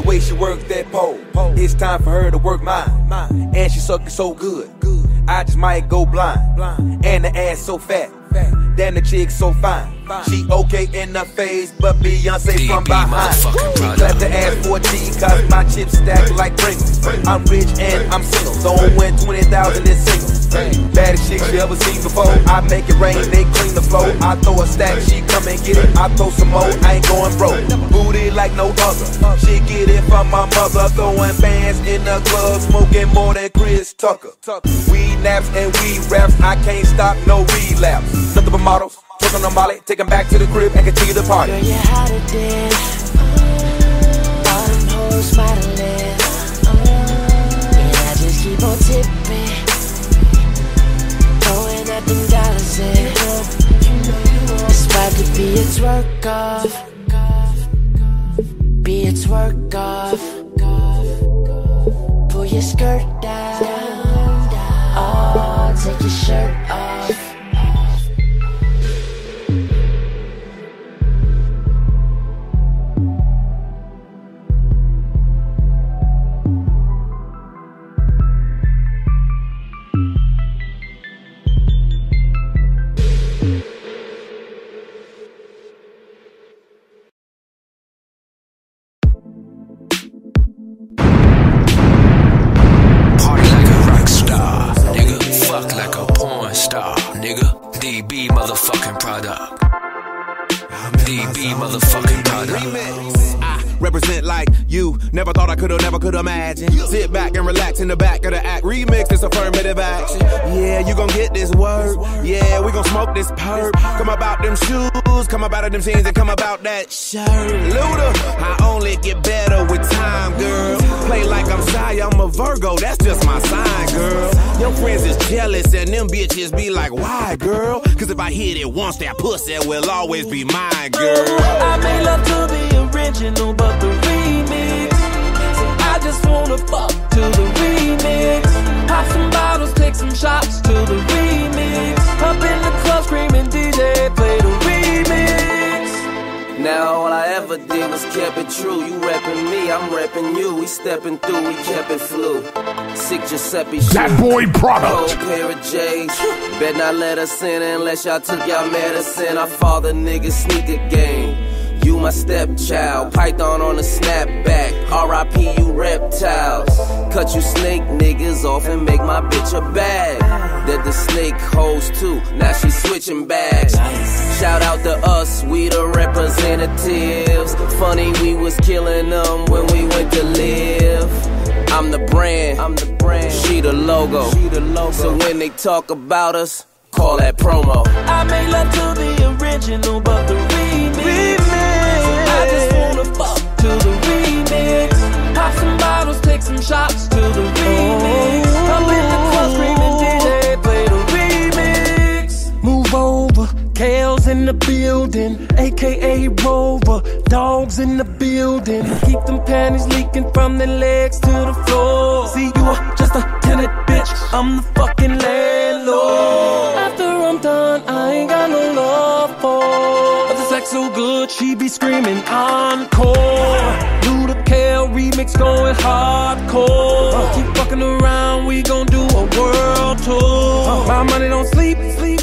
way she works that pole. It's time for her to work mine. And she suckin' so good, I just might go blind. And the ass so fat, damn the chick so fine. She okay in her face, but Beyonce from behind. Clap the ass for a T, cause my chips stack like Pringles. I'm rich and I'm single, don't win 20,000 in singles. Baddest chick you ever seen before. I make it rain, they clean the floor. I throw a stack, she come and get it. I throw some more, I ain't going broke. Booty like no other, she get it from my mother. Throwing bands in the club, smoking more than Chris Tucker. Weed naps and weed raps, I can't stop no relapse. Nothing but models, talking on Molly, take them back to the crib and continue the party. Girl, you hotter than all them hoes modeling, and I just keep on tipping, throwing out them dollars in. It's about to be a twerk off, be a twerk off. Pull your skirt down, oh, take your shirt off. DB motherfucking product. DB motherfucking product. I represent like you never thought I could imagine. Sit back and relax in the back of the act. Remix this affirmative action. Yeah, you gon' get this word. Yeah, we gon' smoke this perp. Come about them shoes, come about them jeans, and come about that shirt. Luda, I only get better with time, girl. Play like I'm shy, I'm a Virgo, that's just my sign, girl. Your friends is jealous and them bitches be like, why, girl? Cause if I hit it once, that pussy will always be mine, girl. I made love to the original, but the remix, so I just wanna fuck to the remix. Pop some bottles, take some shots to the remix. Up in the club screaming, DJ, play the remix. Now all I ever did was kept it true. You reppin' me, I'm reppin' you. We steppin' through, we kept it flu. Sick Giuseppe shit. That boy product. Old pair of J's. Bet not let us in unless y'all took y'all medicine. I father niggas sneaker game. You my stepchild, Python on the snapback. R.I.P. you reptiles. Cut you snake niggas off and make my bitch a bag. That the snake hoes too, now she switching bags. Shout out to us, we the representatives. Funny we was killing them when we went to live. I'm the brand, she the logo. So when they talk about us, call that promo. I made love to the original, but the remix, I just wanna fuck to the remix. Pop some bottles, take some shots to the remix. Up in the club screaming, DJ, play the remix. Move over, Kale's in the building, aka Rover. Dogs in the building, keep them panties leaking from their legs to the floor. See, you are just a tenant, bitch, I'm the fucking landlord. After I'm done, I ain't got no love for. But the sex so good, she be screaming encore. Do the Kale remix going hardcore. Keep fucking around, we gon' do a world tour. My money don't sleep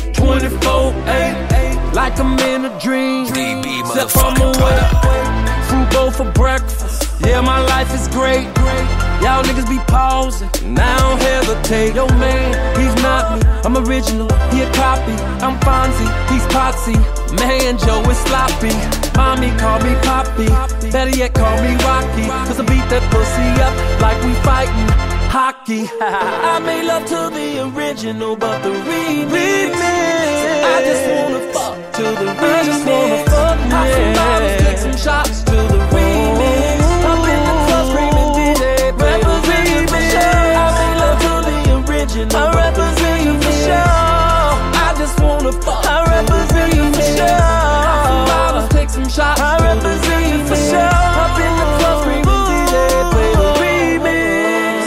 24/8, like I'm in a dream. DB Except from motherfucking product. Frugal for breakfast, yeah, my life is great. Y'all niggas be pausing, and I don't hesitate. Yo man, he's not me, I'm original, he a copy. I'm Fonzie, he's Potsy, man Joe is sloppy. Mommy call me Poppy, better yet call me Rocky. Cause I beat that pussy up like we fighting hockey. I made love to the original, but the remix, I just wanna fuck to the remix. I just wanna fuck, pop some bottles, take some shots to the remix. Up in the club screaming, DJ, play the remix. I made love to the original, I represent you for sure. I just wanna fuck, I represent you for sure. Pop some bottles, take some shots, I represent you for sure. Up in the club screaming, DJ, play the remix.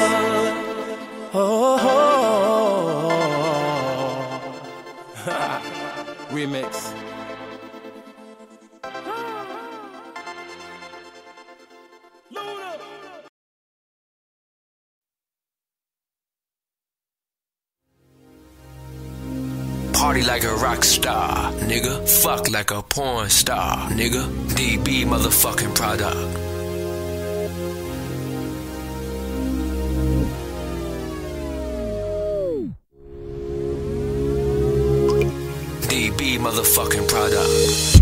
Remix. Luda. Party like a rock star, nigga. Fuck like a porn star, nigga. DB motherfucking product. DB motherfucking product.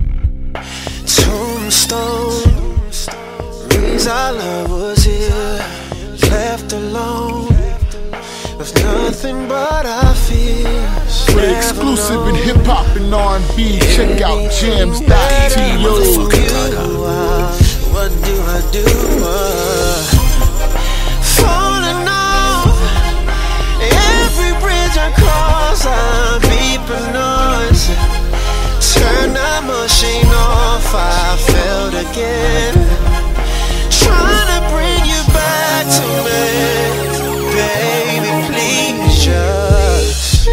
Tombstone means our love was here, left alone with nothing but our fears. For the exclusive in hip hop and R&B, check out jams.to. What do I do? Falling off every bridge I cross, I'm beeping noise. Turn that machine off, I failed again. Trying to bring you back to me, baby, please just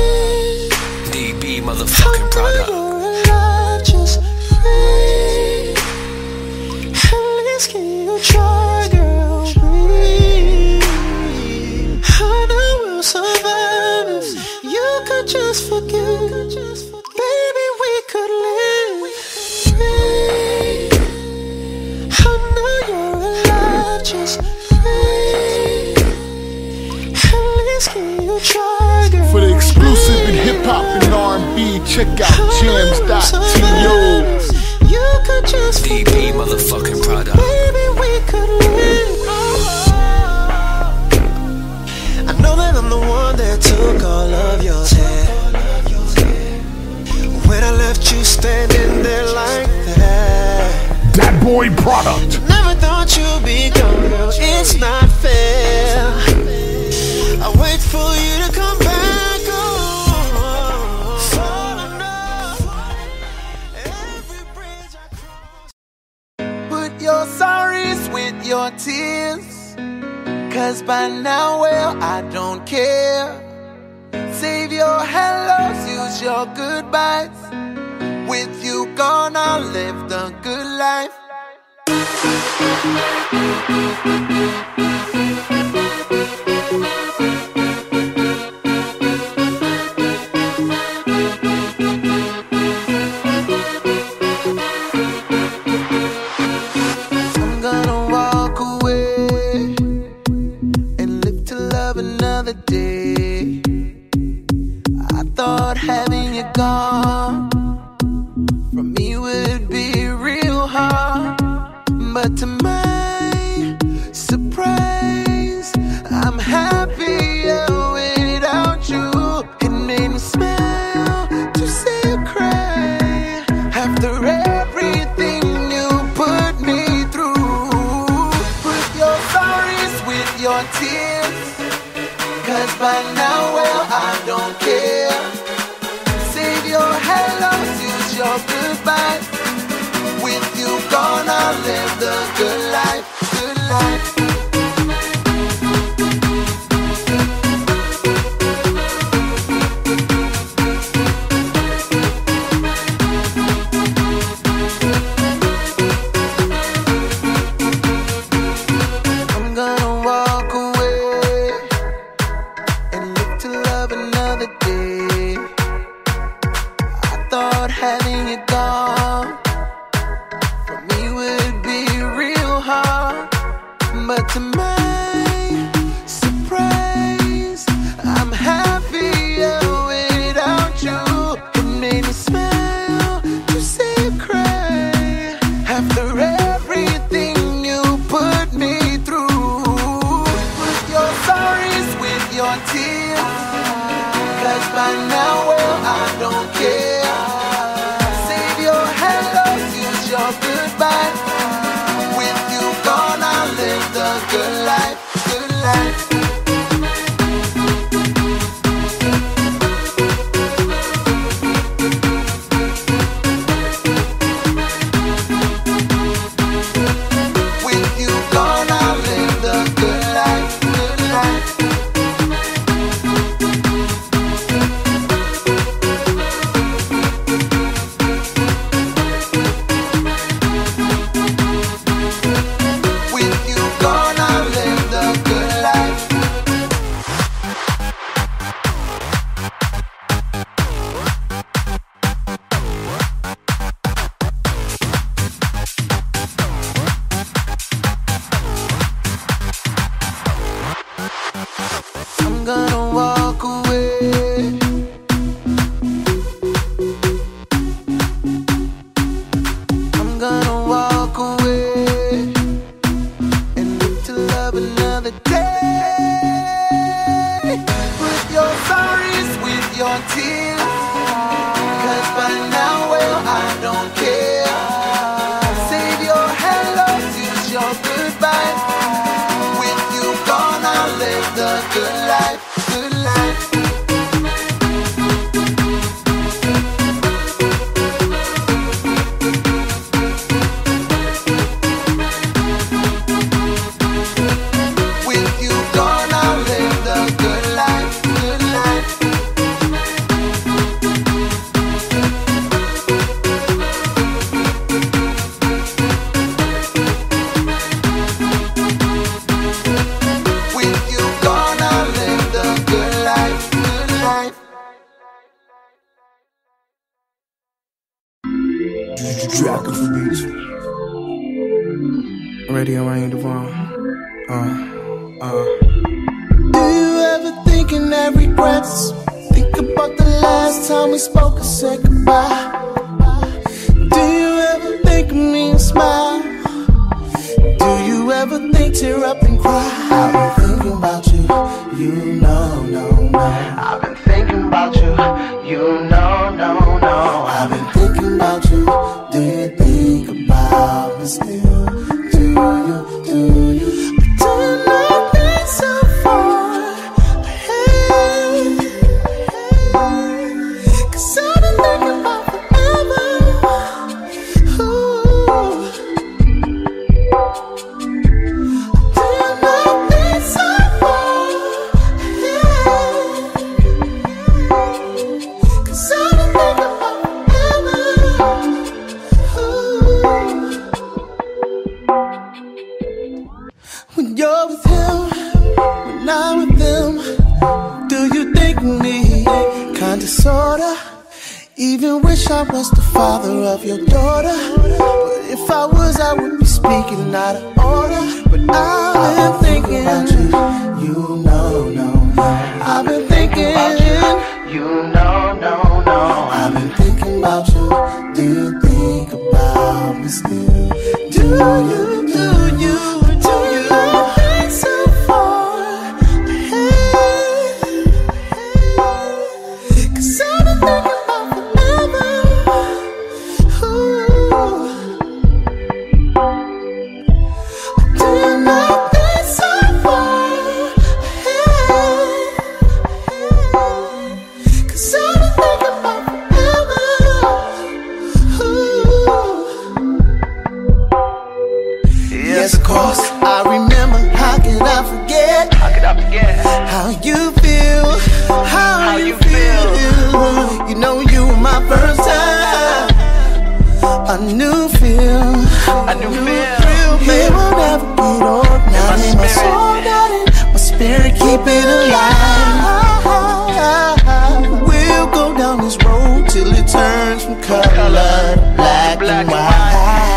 DB motherfucking product. Just breathe. At least can you try, girl, breathe. I know we'll survive if you could just forgive. Baby, we could live. Breathe. I know you're alive, just breathe. At least can you try, girl? For the exclusive in hip hop and R&B, check out jams.to. You could just DB motherfucking product. baby, we could live. I know that I'm the one that took all of yours here. When I left you standing there like that, That boy product. never thought you'd be gone, girl, it's not fair. I wait for you to come back, oh, falling off every bridge I cross. Put your sorries with your tears, 'cause by now, well, I don't care. Save your hellos, use your goodbyes. With you gone, I'll live the good life. I'm gonna walk away and live to love another day. I thought having you gone from me would be real hard, but to my surprise, I'm happier without you. It made me smile to see you cry after everything you put me through. Put your sorries with your tears, 'cause by now, well, I don't care. Save your hellos, use your goodbyes. With you gone, I'll live the good life, good life. I'm gonna walk away and live to love another day. I thought having you gone from me would be real hard, but to my surprise, I'm happier without you. It made me smile to see you cry after everything you put me through. Put your sorries with your tears, 'cause by now, well, I don't care. Save your hellos, use your goodbyes. With you gone, I'll live the good life, good life. With you gone, I'll live the good life, good life. With you gone, I'll live the good life. your tears, 'cause by now, well, I don't care. Save your hellos, use your goodbye. With you gone, I'll live the good life, good life. Radio Rain Devon. Do you ever think in that regrets? Think about the last time we spoke and said goodbye. Do you ever think of me and smile? Do you ever think tear up and cry? I've been thinking about you, you know, no. I've been thinking about you, you know, no. I've been thinking about you, do you think about me still? Do you? But do not be so far ahead, 'cause I've been thinking about forever. Ooh. Do not be so far ahead, 'cause I've been thinking about forever. Ooh. When you're with him, when I'm with them, do you think of me? Kinda, sorta. Even wish I was the father of your daughter. But if I was, I would be speaking out of order. But I've been thinking about you, you know, no. I've been thinking about you, you know, no. I've been thinking about you, do you think about me still? Do you? So far ahead, 'cause I've been thinking about forever. Ooh. Do not be so far ahead, 'cause I've been thinking about forever. Ooh. Yes, of course, I remember. How could I forget? How you feel? How you feel? You know you were my first time. A new feel. It will never get old. Now in my soul, not in my spirit, keep it alive. We'll go down this road till it turns from color black and white.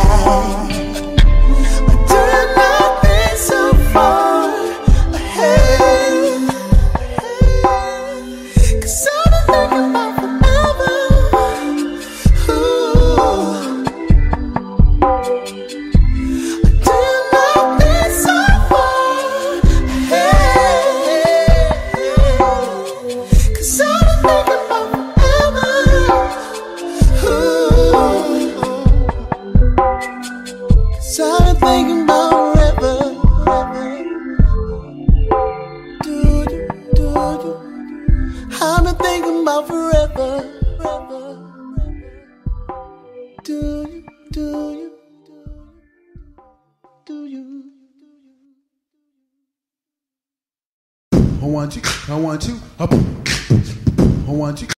I've been thinking about forever. Do you? I want you. I want you.